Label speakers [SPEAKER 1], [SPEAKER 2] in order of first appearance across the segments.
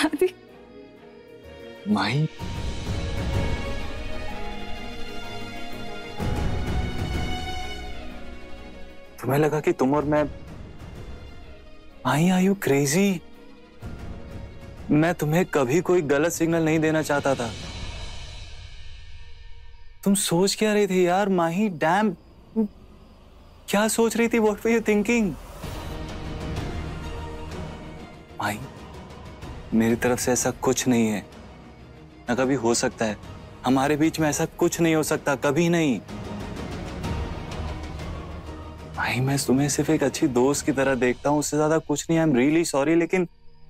[SPEAKER 1] आदि
[SPEAKER 2] माही, तुम्हें लगा कि तुम और मैं, माही आर यू क्रेजी? मैं तुम्हें कभी कोई गलत सिग्नल नहीं देना चाहता था। तुम सोच क्या रही थी यार माही? डैम, क्या सोच रही थी? What were you thinking? Mahi, मेरी तरफ से ऐसा कुछ नहीं है, ना कभी हो सकता है। हमारे बीच में ऐसा कुछ नहीं हो सकता, कभी नहीं। माही, मैं तुम्हें सिर्फ एक अच्छी दोस्त की तरह देखता हूं, उससे ज्यादा कुछ नहीं। आई एम रियली सॉरी, लेकिन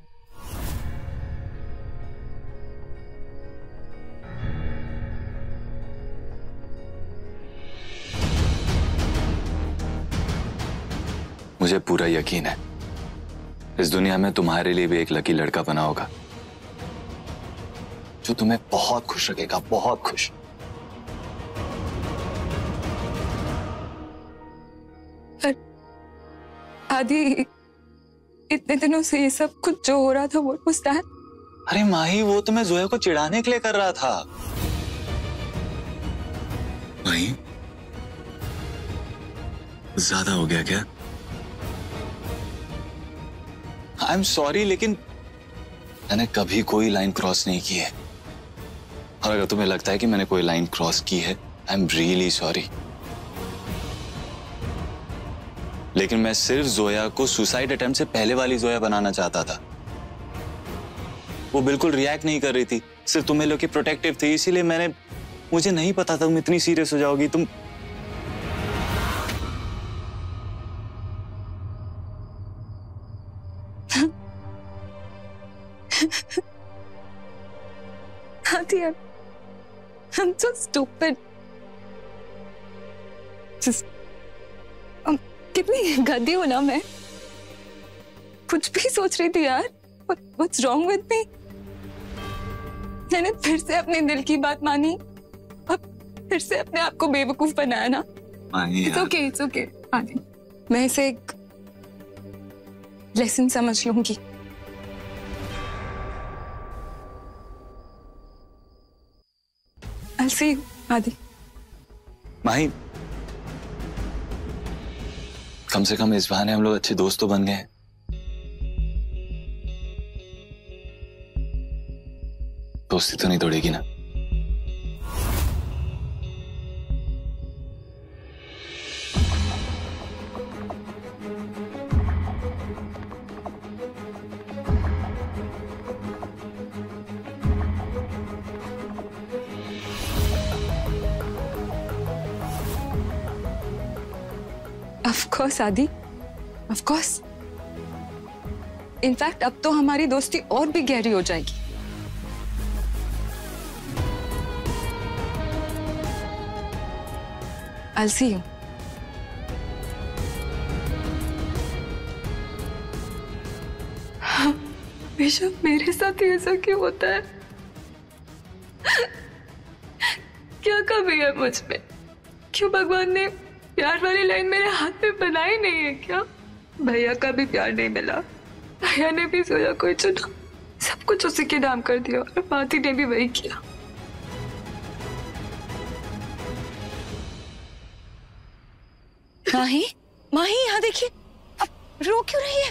[SPEAKER 2] मुझे पूरा यकीन है इस दुनिया में तुम्हारे लिए भी एक लकी लड़का बना होगा जो तुम्हें बहुत खुश रखेगा, बहुत खुश।
[SPEAKER 1] आदि, इतने दिनों से ये सब कुछ जो हो रहा था वो was that?
[SPEAKER 2] अरे माही, वो तो मैं जोया को चिढ़ाने के लिए कर रहा था। माही, ज्यादा हो गया क्या? आई एम सॉरी, लेकिन मैंने कभी कोई लाइन क्रॉस नहीं की है। और अगर तुम्हें लगता है कि मैंने कोई लाइन क्रॉस की है, आई एम रियली सॉरी। लेकिन मैं सिर्फ जोया को सुसाइड अटेम्प्ट से पहले वाली जोया बनाना चाहता था। वो बिल्कुल रिएक्ट नहीं कर रही थी, सिर्फ तुम्हें लोग की प्रोटेक्टिव थी, इसीलिए मुझे नहीं पता था तुम इतनी सीरियस हो जाओगी। तुम
[SPEAKER 1] आदि, I'm so stupid. Just कितनी गंदी हूं ना मैं। कुछ भी सोच रही थी यार। What's wrong with me? मैंने फिर से अपने दिल की बात मानी, अब फिर से अपने आप को बेवकूफ बनाया ना। It's okay. आदि, मैं इसे एक लेसन समझ लूंगी। I'll see you, आदि।
[SPEAKER 2] माही, कम से कम इस बहाने हम लोग अच्छे दोस्त तो बन गए। दोस्ती तो नहीं तोड़ेगी ना?
[SPEAKER 1] Of course, आदि, of course. In fact, अब तो हमारी दोस्ती और भी गहरी हो जाएगी। I'll see you. हमेशा मेरे साथ ही ऐसा क्यों होता है? क्या कमी है मुझ में? क्यों भगवान ने प्यार वाली लाइन मेरे हाथ में बनाई नहीं है क्या? भैया का भी प्यार नहीं मिला, भैया ने भी जोया को ही चुना, सब कुछ उसी के नाम कर दिया और माती ने भी वही किया।
[SPEAKER 3] माही, माही, यहाँ देखिए, अब रो क्यों रही है?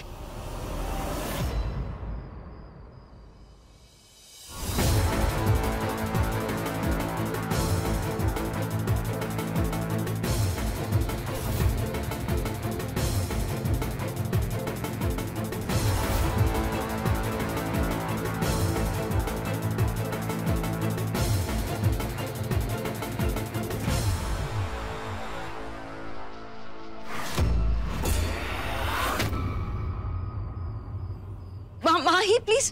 [SPEAKER 3] माही, प्लीज।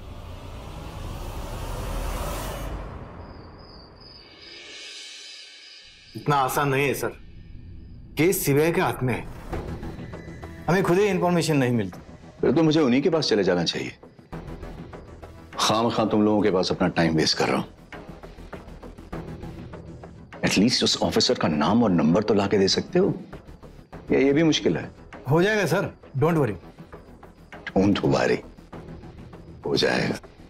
[SPEAKER 4] इतना आसान नहीं है सर। केस सीबीआई के हाथ में है, हमें खुद ही इंफॉर्मेशन नहीं मिलती।
[SPEAKER 2] फिर तो मुझे उन्हीं के पास चले जाना चाहिए। खामखा तुम लोगों के पास अपना टाइम वेस्ट कर रहा हूं। एटलीस्ट उस ऑफिसर का नाम और नंबर तो लाके दे सकते हो, या ये भी मुश्किल है?
[SPEAKER 4] हो जाएगा sir, don't worry.
[SPEAKER 2] Don't worry, हो जाएगा।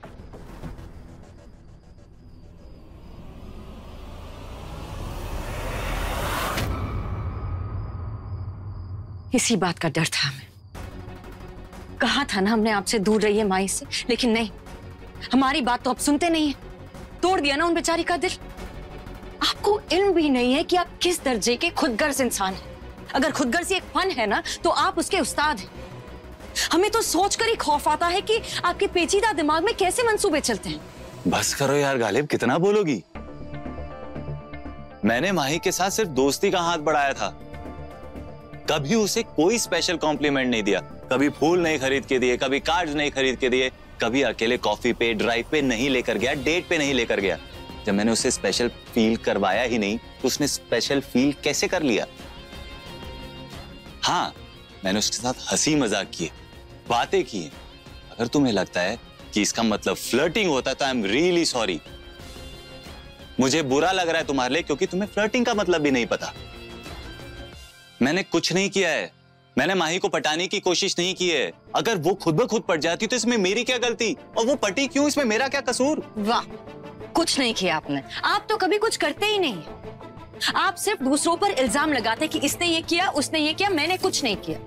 [SPEAKER 3] इसी बात का डर था हमें। कहा था ना हमने आपसे दूर रहिए माई से, लेकिन नहीं, हमारी बात तो आप सुनते नहीं है। तोड़ दिया ना उन बेचारी का दिल। आपको इल्म भी नहीं है कि आप किस दर्जे के खुदगर्ज इंसान हैं। अगर खुदगर्जी एक फन है ना, तो आप उसके उस्ताद हैं। हमें तो सोचकर ही खौफ आता है कि आपके पेचीदा दिमाग में कैसे मंसूबे चलते हैं।
[SPEAKER 2] बस करो यार गालिब, कितना बोलोगी? मैंने माही के साथ सिर्फ दोस्ती का हाथ बढ़ाया था, कभी उसे कोई स्पेशल कॉम्प्लीमेंट नहीं दिया, कभी फूल नहीं खरीद के दिए, कभी कार्ड्स नहीं खरीद के दिए, कभी अकेले कॉफी पे, ड्राइव पे नहीं लेकर गया, डेट पे नहीं लेकर गया। जब मैंने उसे स्पेशल फील करवाया ही नहीं, तो उसने स्पेशल फील कैसे कर लिया? हाँ, मैंने उसके साथ हंसी मजाक किए, बातें की। अगर तुम्हें लगता है कि इसका मतलब फ्लर्टिंग होता है तो आई एम रियली सॉरी। मुझे बुरा लग रहा है तुम्हारे लिए, क्योंकि तुम्हें फ्लर्टिंग का मतलब भी नहीं पता। मैंने कुछ नहीं किया है, मैंने माही को पटाने की कोशिश नहीं की है। अगर वो खुद ब खुद पट जाती तो इसमें मेरी क्या गलती, और वो पटी क्यों, इसमें मेरा क्या कसूर?
[SPEAKER 3] वाह, कुछ नहीं किया आपने। आप तो कभी कुछ करते ही नहीं। आप सिर्फ दूसरों पर इल्जाम लगाते कि इसने ये किया, उसने ये किया, मैंने कुछ नहीं किया।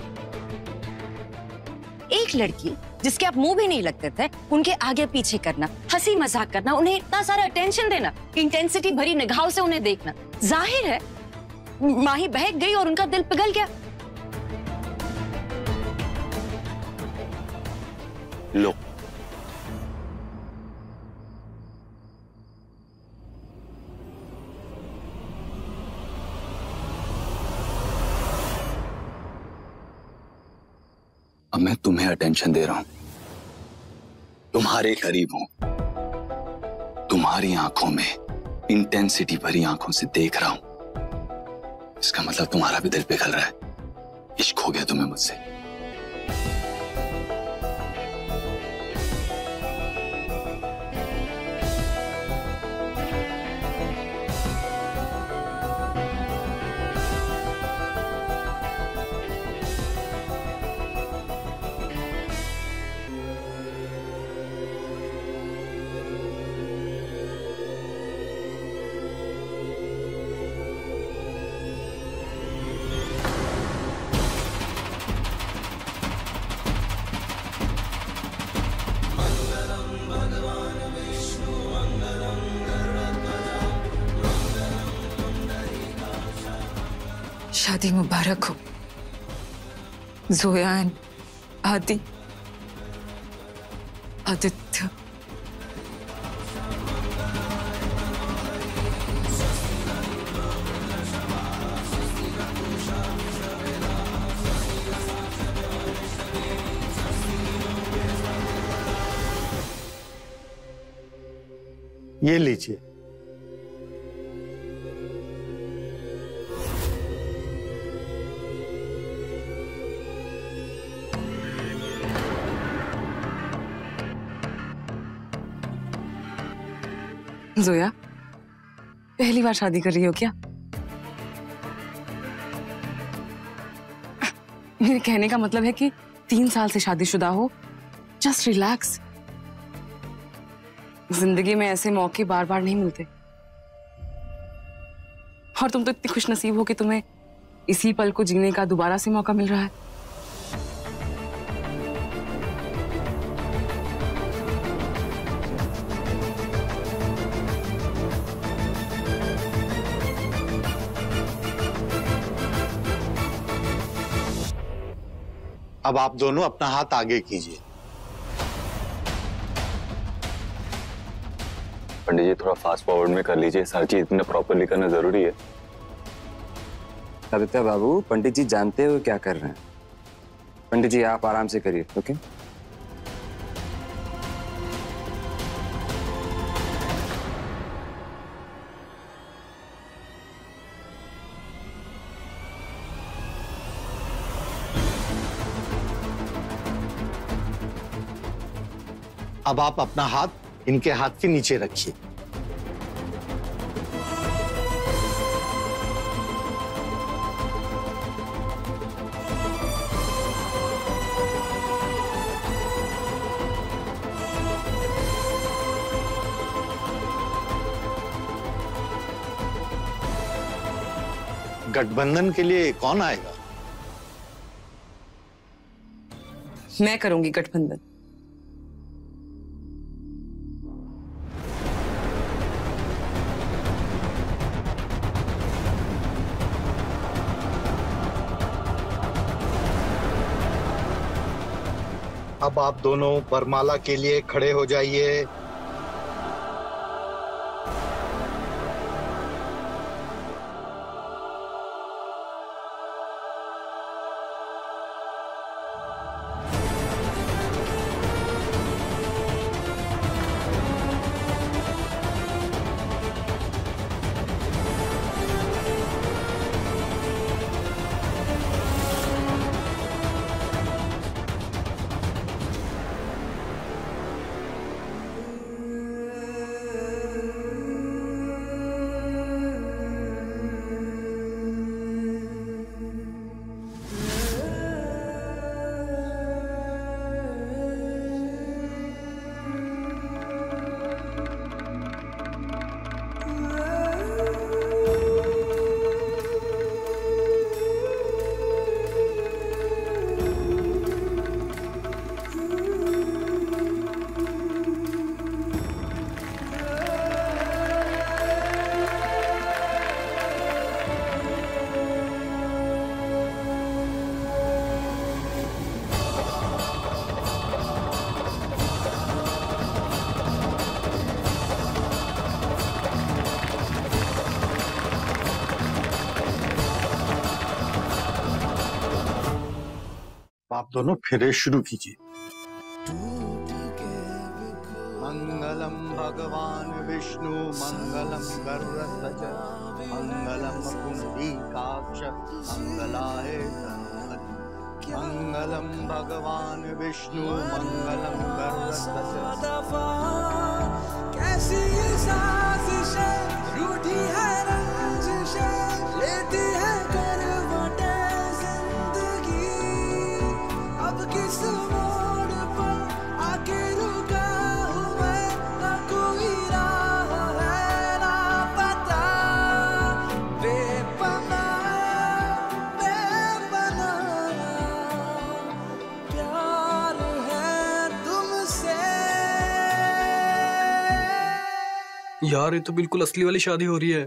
[SPEAKER 3] एक लड़की जिसके आप मुंह भी नहीं लगते थे, उनके आगे पीछे करना, हंसी मजाक करना, उन्हें इतना सारा अटेंशन देना, इंटेंसिटी भरी निगाहों से उन्हें देखना, जाहिर है माही बहक गई और उनका दिल पिघल गया।
[SPEAKER 2] लो, अब मैं तुम्हें अटेंशन दे रहा हूं, तुम्हारे करीब हूं, तुम्हारी आंखों में इंटेंसिटी भरी आंखों से देख रहा हूं। इसका मतलब तुम्हारा भी दिल पिघल रहा है, इश्क हो गया तुम्हें मुझसे।
[SPEAKER 1] शादी मुबारक हो जोया एंड आदित्य।
[SPEAKER 5] ये लीजिए।
[SPEAKER 1] जोया, पहली बार शादी कर रही हो क्या? मेरे कहने का मतलब है कि 3 साल से शादीशुदा हो। Just relax. जिंदगी में ऐसे मौके बार बार नहीं मिलते, और तुम तो इतनी खुशनसीब हो कि तुम्हें इसी पल को जीने का दोबारा से मौका मिल रहा है।
[SPEAKER 5] अब आप दोनों अपना हाथ आगे कीजिए।
[SPEAKER 2] पंडित जी थोड़ा फास्ट फॉरवर्ड में कर लीजिए, सारी चीज इतना प्रॉपरली करना जरूरी है।
[SPEAKER 6] आदित्य बाबू, पंडित जी जानते हो क्या कर रहे हैं। पंडित जी आप आराम से करिए, ओके?
[SPEAKER 5] अब आप अपना हाथ इनके हाथ के नीचे रखिए। गठबंधन के लिए कौन आएगा?
[SPEAKER 1] मैं करूंगी गठबंधन।
[SPEAKER 5] अब आप दोनों वरमाला के लिए खड़े हो जाइए। आप दोनों फिरे शुरू कीजिए। मंगलम भगवान विष्णु मंगलम गरुड़ध्वज मंगलम पुंडरीकाक्ष मंगलाय तनोहरि। मंगलम भगवान विष्णु मंगलम गरुड़ध्वज।
[SPEAKER 7] कैसी साजिशें रूठी है रंजिशें लेती है करवटें जिंदगी। अब किस मोड़ पर आके रुका हूँ मैं, ना कोई राह है ना पता। बेपनाह प्यार है तुमसे।
[SPEAKER 8] यार ये तो बिल्कुल असली वाली शादी हो रही है।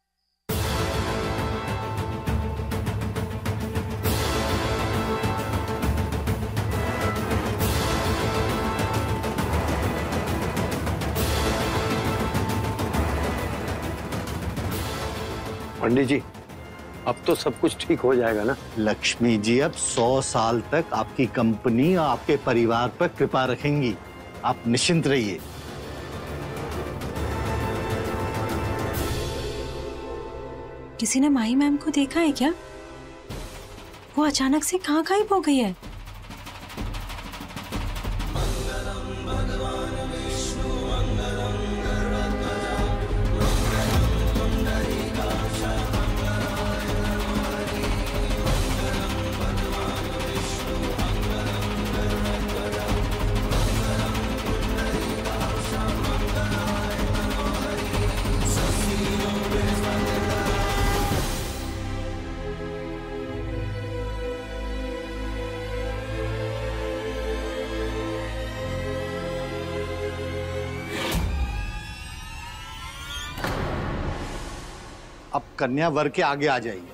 [SPEAKER 5] पंडित जी, अब तो सब कुछ ठीक हो जाएगा ना? लक्ष्मी जी अब 100 साल तक आपकी कंपनी और आपके परिवार पर कृपा रखेंगी। आप निश्चिंत रहिए।
[SPEAKER 9] किसी ने माही मैम को देखा है क्या? वो अचानक से कहाँ गायब हो गई है?
[SPEAKER 5] अब कन्या वर के आगे आ जाइए।